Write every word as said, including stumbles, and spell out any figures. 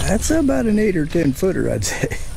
That's about an eight or ten footer, I'd say.